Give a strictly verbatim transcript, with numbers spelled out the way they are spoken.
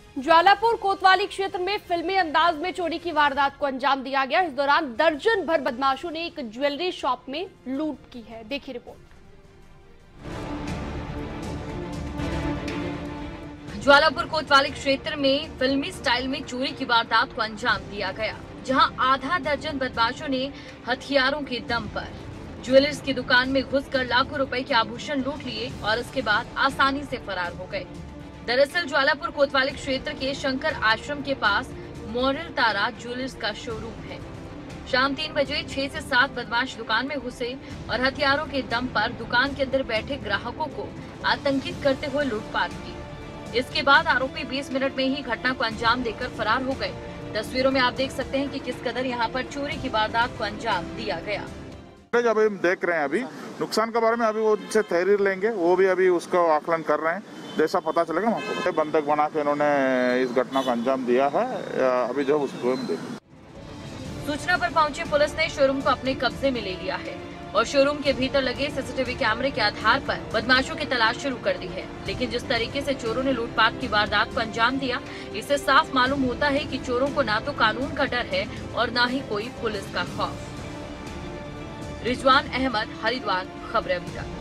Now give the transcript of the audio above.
ज्वालापुर कोतवाली क्षेत्र में फिल्मी अंदाज में चोरी की वारदात को अंजाम दिया गया। इस दौरान दर्जन भर बदमाशों ने एक ज्वेलरी शॉप में लूट की है। देखिए रिपोर्ट। ज्वालापुर कोतवाली क्षेत्र में फिल्मी स्टाइल में चोरी की वारदात को अंजाम दिया गया, जहां आधा दर्जन बदमाशों ने हथियारों के दम पर ज्वेलर्स की दुकान में घुसकर लाखों रुपए के आभूषण लूट लिए और उसके बाद आसानी से फरार हो गए। दरअसल ज्वालापुर कोतवाली क्षेत्र के शंकर आश्रम के पास मॉरल तारा ज्वेलर्स का शोरूम है। शाम तीन बजे छह से सात बदमाश दुकान में घुसे और हथियारों के दम पर दुकान के अंदर बैठे ग्राहकों को आतंकित करते हुए लूटपाट की। इसके बाद आरोपी बीस मिनट में ही घटना को अंजाम देकर फरार हो गए। तस्वीरों में आप देख सकते हैं कि किस कदर यहां पर चोरी की वारदात को अंजाम दिया गया। अभी हम देख रहे हैं, अभी नुकसान के बारे में अभी वो उनसे तहरीर लेंगे, वो भी अभी उसका आकलन कर रहे हैं। जैसा पता चलेगा हमको। बंधक बना के इन्होंने इस घटना को अंजाम दिया है। अभी जो उसको हम देखें। सूचना पर पहुंची पुलिस ने शोरूम को अपने कब्जे में ले लिया है और शोरूम के भीतर लगे सीसीटीवी कैमरे के आधार पर बदमाशों की तलाश शुरू कर दी है। लेकिन जिस तरीके से चोरों ने लूटपाट की वारदात को अंजाम दिया, इससे साफ मालूम होता है कि चोरों को ना तो कानून का डर है और ना ही कोई पुलिस का खौफ। रिजवान अहमद, हरिद्वार, खबरें अभी तक।